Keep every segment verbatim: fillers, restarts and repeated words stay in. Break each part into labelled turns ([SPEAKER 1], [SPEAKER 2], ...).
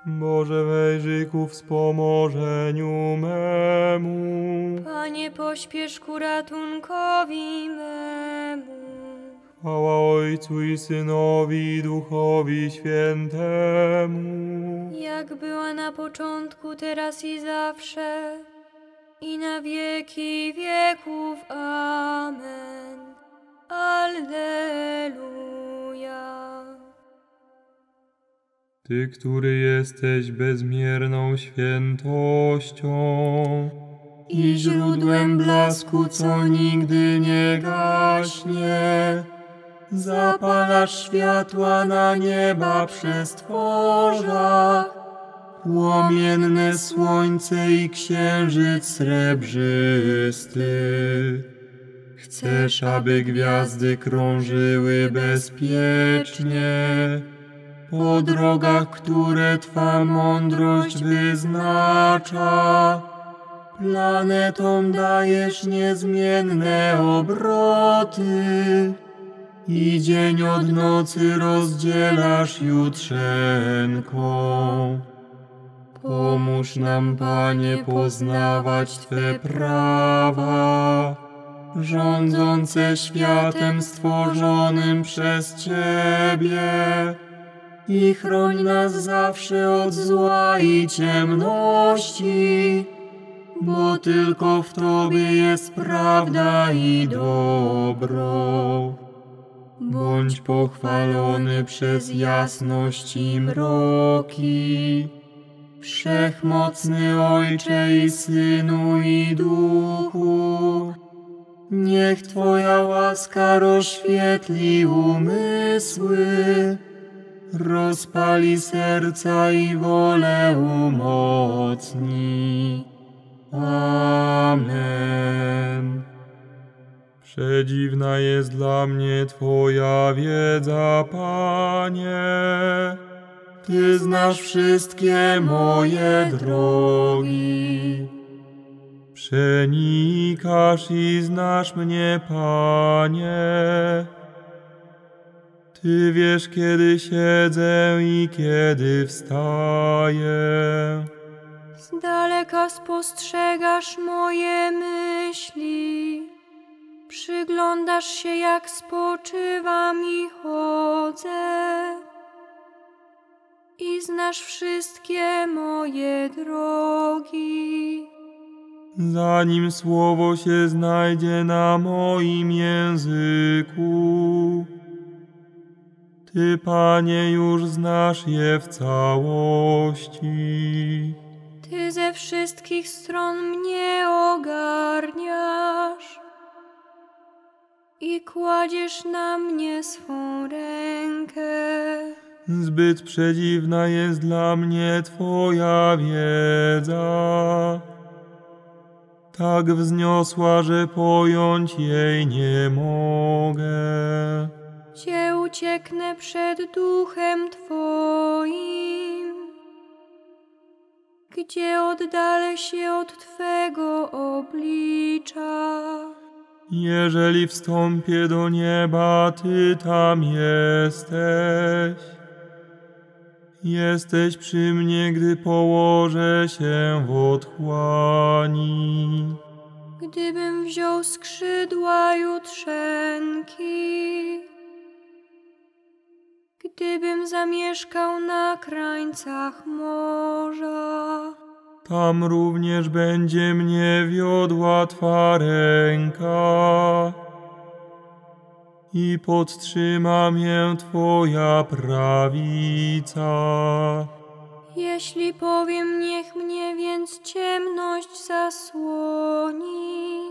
[SPEAKER 1] Boże, wejrzyj ku wspomożeniu memu.
[SPEAKER 2] Panie, pośpiesz ku ratunkowi memu.
[SPEAKER 1] Chwała Ojcu i Synowi, i Duchowi Świętemu.
[SPEAKER 2] Jak była na początku, teraz i zawsze, i na wieki wieków. Amen. Alleluja.
[SPEAKER 1] Ty, który jesteś bezmierną świętością
[SPEAKER 2] i źródłem blasku, co nigdy nie gaśnie, zapalasz światła na nieba przestworzach, płomienne słońce i księżyc srebrzysty. Chcesz, aby gwiazdy krążyły bezpiecznie po drogach, które Twa mądrość wyznacza. Planetom dajesz niezmienne obroty i dzień od nocy rozdzielasz jutrzenką. Pomóż nam, Panie, poznawać Twe prawa, rządzące światem stworzonym przez Ciebie, i chroń nas zawsze od zła i ciemności, bo tylko w Tobie jest prawda i dobro. Bądź pochwalony przez jasność i mroki, Wszechmocny Ojcze i Synu i Duchu. Niech Twoja łaska rozświetli umysły, rozpali serca i wolę umocni. Amen.
[SPEAKER 1] Przedziwna jest dla mnie Twoja wiedza, Panie.
[SPEAKER 2] Ty znasz wszystkie moje drogi.
[SPEAKER 1] Przenikasz i znasz mnie, Panie. Ty wiesz, kiedy siedzę i kiedy wstaję.
[SPEAKER 2] Z daleka spostrzegasz moje myśli. Przyglądasz się, jak spoczywam i chodzę. I znasz wszystkie moje drogi.
[SPEAKER 1] Zanim słowo się znajdzie na moim języku, Ty, Panie, już znasz je w całości.
[SPEAKER 2] Ty ze wszystkich stron mnie ogarniasz i kładziesz na mnie swą rękę.
[SPEAKER 1] Zbyt przedziwna jest dla mnie Twoja wiedza, tak wzniosła, że pojąć jej nie mogę.
[SPEAKER 2] Gdzie ucieknę przed duchem Twoim? Gdzie oddalę się od Twego oblicza?
[SPEAKER 1] Jeżeli wstąpię do nieba, Ty tam jesteś. Jesteś przy mnie, gdy położę się w otchłani.
[SPEAKER 2] Gdybym wziął skrzydła jutrzenki, gdybym zamieszkał na krańcach morza,
[SPEAKER 1] Tam również będzie mnie wiodła Twa ręka i podtrzyma mnie Twoja prawica.
[SPEAKER 2] jeśli powiem, niech mnie więc ciemność zasłoni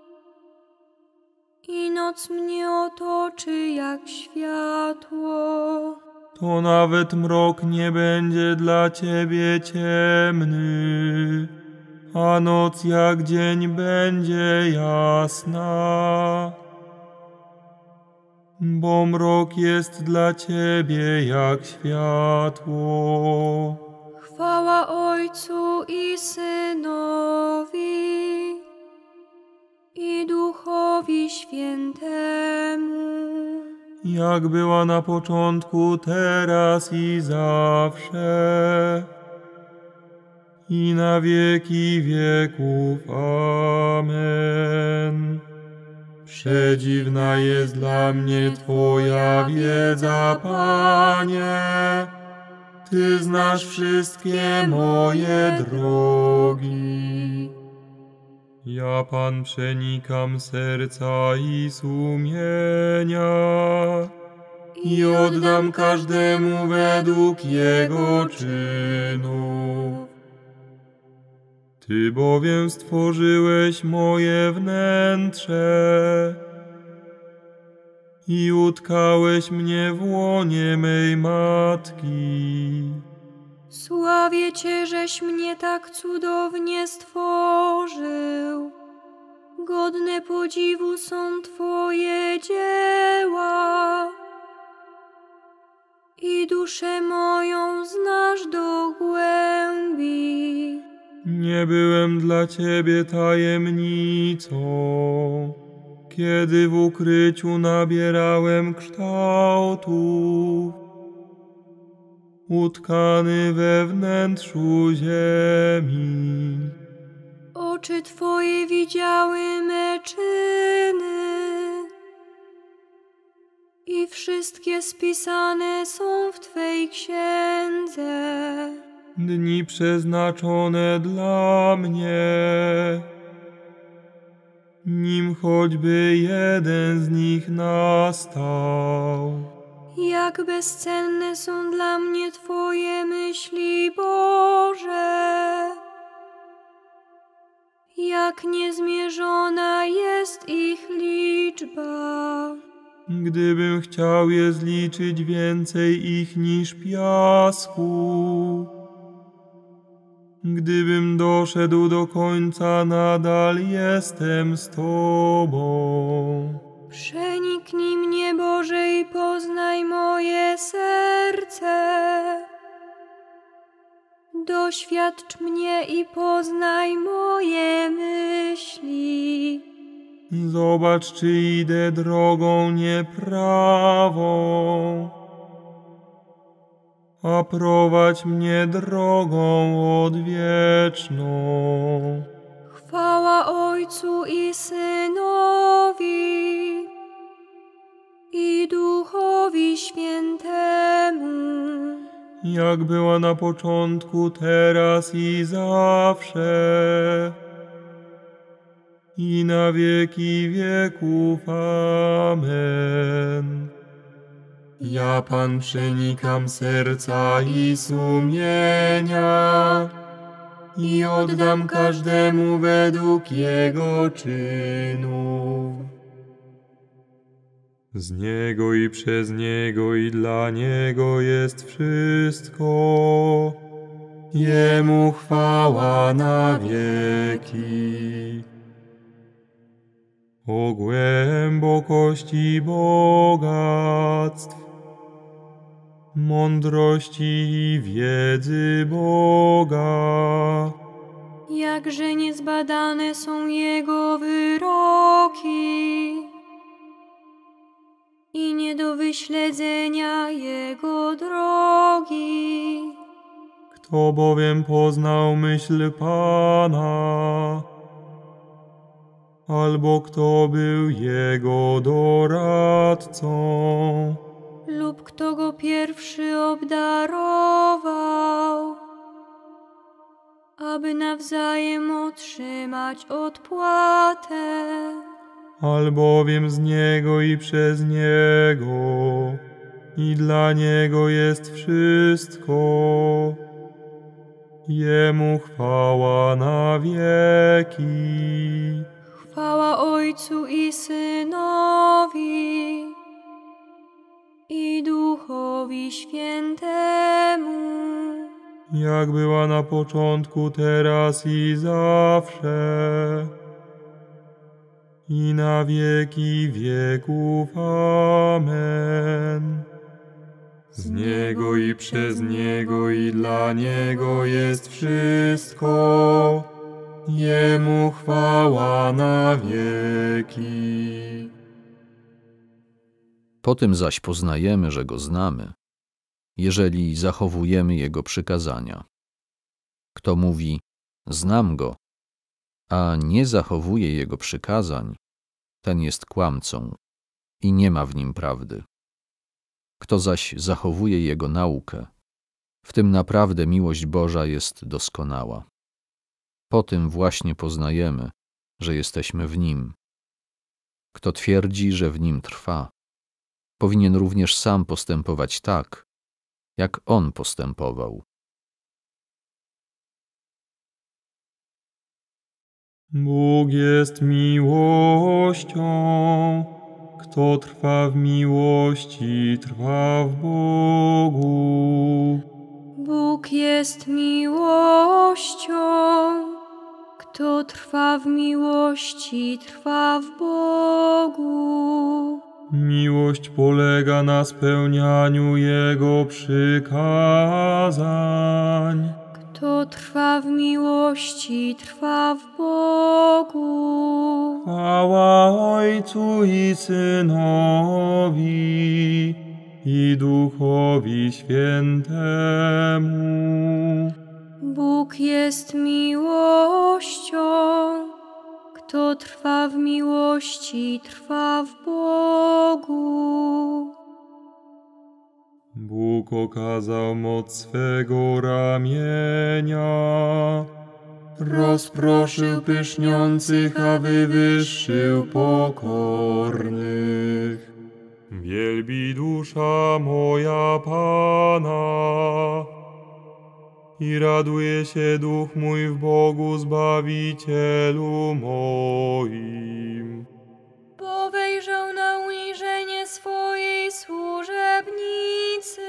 [SPEAKER 2] i noc mnie otoczy jak światło,
[SPEAKER 1] To nawet mrok nie będzie dla Ciebie ciemny, a noc jak dzień będzie jasna. Bo mrok jest dla Ciebie jak światło.
[SPEAKER 2] Chwała Ojcu i Synowi i Duchowi Świętemu,
[SPEAKER 1] Jak była na początku, teraz i zawsze, i na wieki wieków. Amen. Przedziwna jest dla mnie Twoja wiedza, Panie. Ty znasz wszystkie moje drogi. Ja, Pan, przenikam serca i sumienia i oddam każdemu według jego czynów. Ty bowiem stworzyłeś moje wnętrze i utkałeś mnie w łonie mej matki.
[SPEAKER 2] Sławię Cię, żeś mnie tak cudownie stworzył. Godne podziwu są Twoje dzieła i duszę moją znasz do głębi.
[SPEAKER 1] Nie byłem dla Ciebie tajemnicą, kiedy w ukryciu nabierałem kształtów, utkany we wnętrzu ziemi.
[SPEAKER 2] Oczy Twoje widziały me czyny i wszystkie spisane są w Twej księdze.
[SPEAKER 1] Dni przeznaczone dla mnie, nim choćby jeden z nich nastał.
[SPEAKER 2] Jak bezcenne są dla mnie Twoje myśli, Boże. Jak niezmierzona jest ich liczba.
[SPEAKER 1] Gdybym chciał je zliczyć, więcej ich niż piasku. Gdybym doszedł do końca, nadal jestem z Tobą.
[SPEAKER 2] Przeniknij mnie, Boże, i poznaj moje serce. Doświadcz mnie i poznaj moje myśli.
[SPEAKER 1] Zobacz, czy idę drogą nieprawą, a prowadź mnie drogą odwieczną.
[SPEAKER 2] Chwała Ojcu i Synowi, i Duchowi Świętemu,
[SPEAKER 1] jak była na początku, teraz i zawsze, i na wieki wieków. Amen. Ja, Pan, przenikam serca i sumienia i oddam każdemu według jego czynów. Z Niego i przez Niego i dla Niego jest wszystko. Jemu chwała na wieki. O głębokości bogactw, mądrości i wiedzy Boga.
[SPEAKER 2] jakże niezbadane są Jego wyroki i nie do wyśledzenia Jego drogi.
[SPEAKER 1] Kto bowiem poznał myśl Pana, albo kto był Jego doradcą,
[SPEAKER 2] Lub kto Go pierwszy obdarował, aby nawzajem otrzymać odpłatę.
[SPEAKER 1] albowiem z Niego i przez Niego i dla Niego jest wszystko. Jemu chwała na wieki.
[SPEAKER 2] Chwała Ojcu i Synowi i Duchowi Świętemu,
[SPEAKER 1] Jak była na początku, teraz i zawsze, i na wieki wieków. Amen. Z Niego i przez Niego i dla Niego jest wszystko. Jemu chwała na wieki.
[SPEAKER 3] Po tym zaś poznajemy, że Go znamy, jeżeli zachowujemy Jego przykazania. Kto mówi, znam go, a nie zachowuje jego przykazań, ten jest kłamcą i nie ma w nim prawdy. Kto zaś zachowuje jego naukę, w tym naprawdę miłość Boża jest doskonała. Po tym właśnie poznajemy, że jesteśmy w Nim. Kto twierdzi, że w Nim trwa, powinien również sam postępować tak, jak On postępował.
[SPEAKER 1] Bóg jest miłością. Kto trwa w miłości, trwa w Bogu.
[SPEAKER 2] Bóg jest miłością. Kto trwa w miłości, trwa w Bogu.
[SPEAKER 1] Miłość polega na spełnianiu Jego przykazań.
[SPEAKER 2] Kto trwa w miłości, trwa w Bogu.
[SPEAKER 1] Chwała Ojcu i Synowi i Duchowi Świętemu.
[SPEAKER 2] Bóg jest miłością. Kto trwa w miłości, trwa w Bogu.
[SPEAKER 1] Bóg okazał moc swego ramienia. Rozproszył pyszniących, a wywyższył pokornych. Wielbi dusza moja Pana i raduje się duch mój w Bogu Zbawicielu moim.
[SPEAKER 2] Bo wejrzał na uniżenie swojej służebnicy.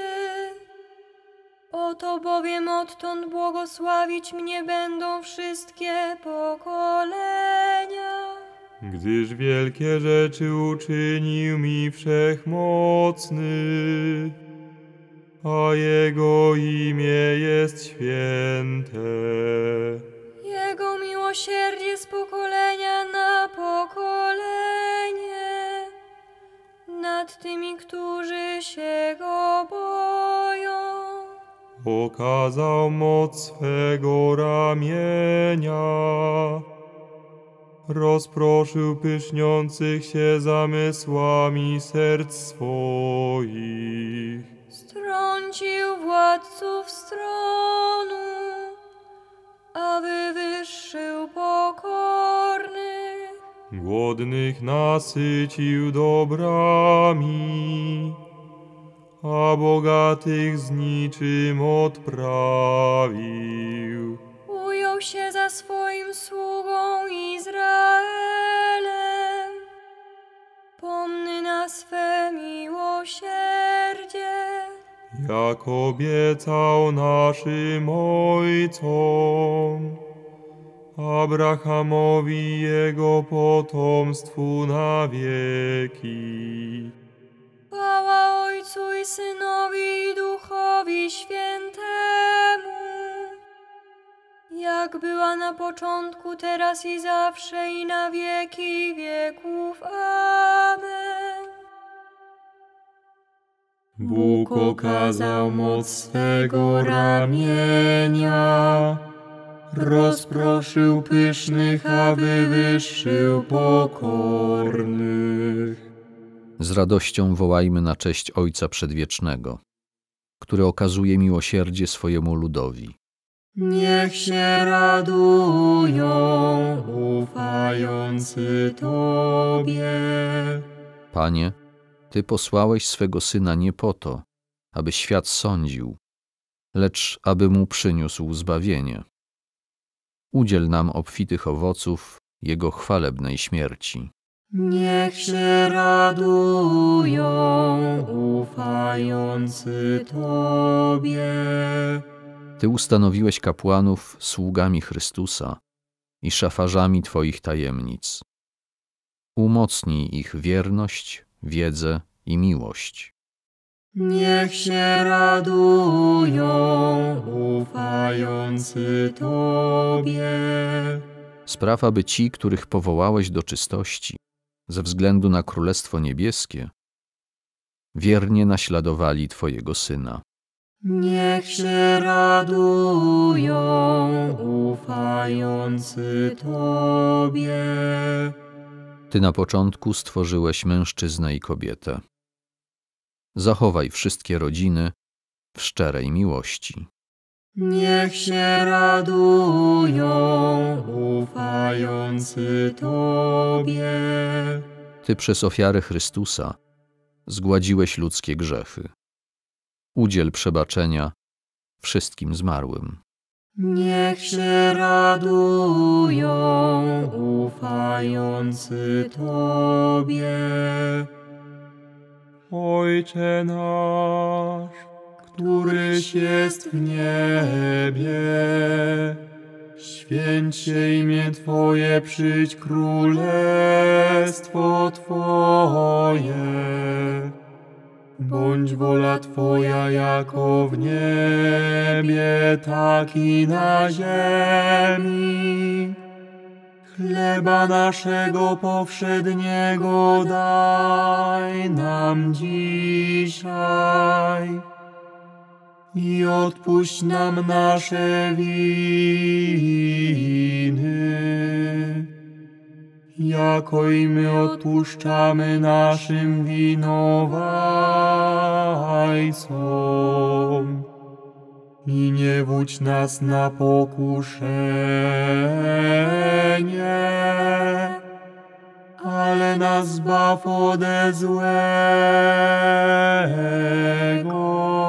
[SPEAKER 2] Oto bowiem odtąd błogosławić mnie będą wszystkie pokolenia.
[SPEAKER 1] Gdyż wielkie rzeczy uczynił mi Wszechmocny, a Jego imię jest święte.
[SPEAKER 2] Jego miłosierdzie z pokolenia na pokolenie nad tymi, którzy się Go boją.
[SPEAKER 1] Okazał moc swego ramienia. Rozproszył pyszniących się zamysłami serc swoich.
[SPEAKER 2] Strącił władców stronu, a wywyższył pokornych.
[SPEAKER 1] Głodnych nasycił dobrami, a bogatych z niczym odprawił.
[SPEAKER 2] Ujął się za swoim sługą Izraelem, pomny na swe miłosierdzie.
[SPEAKER 1] Jak obiecał naszym ojcom, Abrahamowi i jego potomstwu na wieki.
[SPEAKER 2] Chwała Ojcu i Synowi i Duchowi Świętemu, jak była na początku, teraz i zawsze, i na wieki wieków. Amen.
[SPEAKER 1] Bóg okazał moc swego ramienia. Rozproszył pysznych, a wywyższył pokornych.
[SPEAKER 3] Z radością wołajmy na cześć Ojca Przedwiecznego, który okazuje miłosierdzie swojemu ludowi.
[SPEAKER 1] Niech się radują ufający Tobie.
[SPEAKER 3] Panie, Ty posłałeś swego Syna nie po to, aby świat sądził, lecz aby mu przyniósł zbawienie. Udziel nam obfitych owoców Jego chwalebnej śmierci.
[SPEAKER 1] Niech się radują ufający Tobie.
[SPEAKER 3] Ty ustanowiłeś kapłanów sługami Chrystusa i szafarzami Twoich tajemnic. Umocnij ich wierność, wiedzę i miłość.
[SPEAKER 1] Niech się radują ufający Tobie.
[SPEAKER 3] Spraw, aby ci, których powołałeś do czystości, ze względu na Królestwo Niebieskie, wiernie naśladowali Twojego Syna.
[SPEAKER 2] Niech się radują ufający Tobie.
[SPEAKER 3] Ty na początku stworzyłeś mężczyznę i kobietę. Zachowaj wszystkie rodziny w szczerej miłości.
[SPEAKER 2] Niech się radują ufający Tobie.
[SPEAKER 3] Ty przez ofiarę Chrystusa zgładziłeś ludzkie grzechy. Udziel przebaczenia wszystkim zmarłym.
[SPEAKER 2] Niech się radują ufający Tobie.
[SPEAKER 1] Ojcze nasz, któryś jest w niebie, święć się imię Twoje, przyjdź królestwo Twoje. Bądź wola Twoja jako w niebie, tak i na ziemi. Chleba naszego powszedniego daj nam dzisiaj i odpuść nam nasze winy, jako i my odpuszczamy naszym winowajcom. I nie wódź nas na pokuszenie, ale nas zbaw ode złego.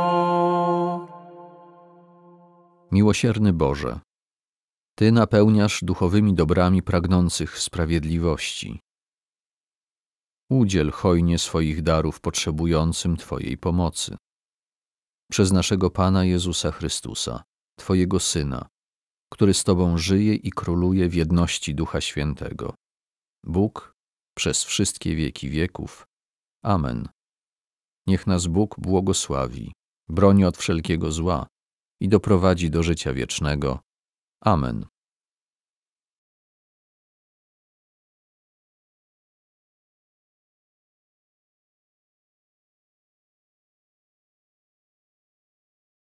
[SPEAKER 3] Miłosierny Boże, Ty napełniasz duchowymi dobrami pragnących sprawiedliwości. Udziel hojnie swoich darów potrzebującym Twojej pomocy. Przez naszego Pana Jezusa Chrystusa, Twojego Syna, który z Tobą żyje i króluje w jedności Ducha Świętego. Bóg przez wszystkie wieki wieków. Amen. Niech nas Bóg błogosławi, broni od wszelkiego zła i doprowadzi do życia wiecznego. Amen.